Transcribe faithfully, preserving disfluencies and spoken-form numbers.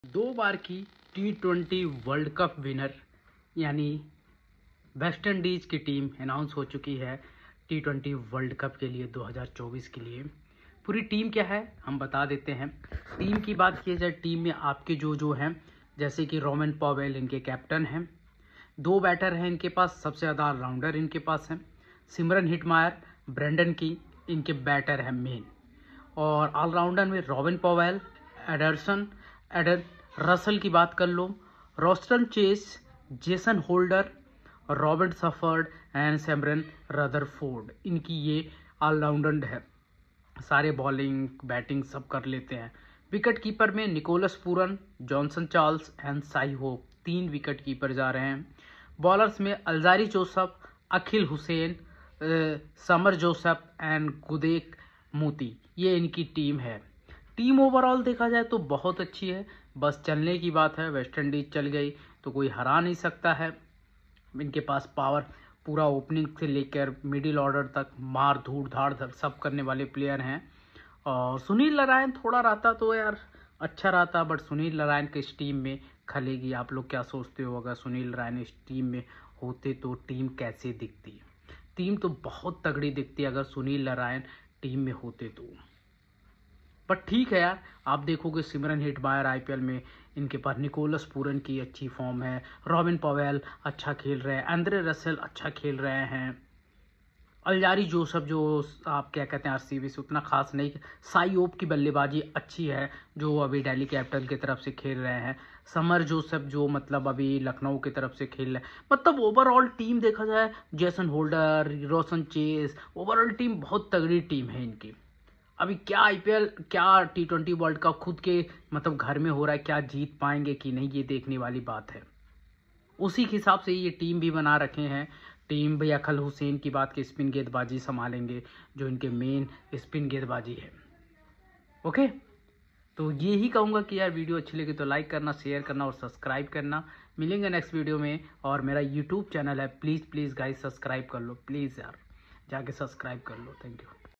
दो बार की T twenty world cup winner यानी वेस्ट इंडीज़ की टीम अनाउंस हो चुकी है टी ट्वेंटी वर्ल्ड कप के लिए दो हज़ार चौबीस के लिए। पूरी टीम क्या है हम बता देते हैं। टीम की बात की जाए, टीम में आपके जो जो हैं जैसे कि रोमन पॉवेल इनके कैप्टन हैं, दो बैटर हैं इनके पास, सबसे ज़्यादा ऑलराउंडर इनके पास हैं। सिमरन हिटमायर, ब्रेंडन किंग इनके बैटर हैं मेन, और ऑलराउंडर में रॉबिन पॉवेल, एडरसन, एडर रसल की बात कर लो, Roston Chase, Jason Holder, Robert Shepherd and Sherfane Rutherford, इनकी ये ऑलराउंडर है। सारे बॉलिंग बैटिंग सब कर लेते हैं। विकेट कीपर में Nicholas Pooran, Johnson Charles and Shai Hope, तीन विकेट कीपर जा रहे हैं। बॉलर्स में Alzarri Joseph, Akeal Hosein, Shamar Joseph and Gudakesh Motie, ये इनकी टीम है। टीम ओवरऑल देखा जाए तो बहुत अच्छी है, बस चलने की बात है। वेस्ट इंडीज चल गई तो कोई हरा नहीं सकता है। इनके पास पावर पूरा ओपनिंग से लेकर मिडिल ऑर्डर तक मार धूड़ धाड़ सब करने वाले प्लेयर हैं। और सुनील नारायण थोड़ा रहता तो यार अच्छा रहता, बट सुनील नारायण के इस टीम में खलेगी। आप लोग क्या सोचते हो, अगर सुनील नारायण इस टीम में होते तो टीम कैसे दिखती? टीम तो बहुत तगड़ी दिखती अगर सुनील नारायण टीम में होते तो। बट ठीक है यार, आप देखोगे सिमरन हिटमायर आईपीएल में इनके पास, निकोलस पूरन की अच्छी फॉर्म है, रॉबिन पॉवेल अच्छा खेल रहे हैं, एंड्रे रसेल अच्छा खेल रहे हैं, अल्जारी जोसफ जो आप क्या कहते हैं आरसीबी से उतना खास नहीं, साई ओप की बल्लेबाजी अच्छी है जो अभी दिल्ली कैपिटल की तरफ से खेल रहे हैं, समर जोसफ जो मतलब अभी लखनऊ की तरफ से खेल रहे हैं। मतलब ओवरऑल टीम देखा जाए, Jason Holder, Roston Chase, overall team बहुत तगड़ी टीम है इनकी। अभी क्या आईपीएल क्या टी ट्वेंटी वर्ल्ड कप खुद के मतलब घर में हो रहा है, क्या जीत पाएंगे कि नहीं ये देखने वाली बात है। उसी के हिसाब से ये टीम भी बना रखे हैं। टीम भी अखिल हुसैन की बात की स्पिन गेंदबाजी संभालेंगे जो इनके मेन स्पिन गेंदबाजी है। ओके, तो ये ही कहूँगा कि यार वीडियो अच्छी लगी तो लाइक करना, शेयर करना और सब्सक्राइब करना। मिलेंगे नेक्स्ट वीडियो में। और मेरा यूट्यूब चैनल है, प्लीज़ प्लीज़ गाइस सब्सक्राइब कर लो, प्लीज़ यार जाके सब्सक्राइब कर लो। Thank you.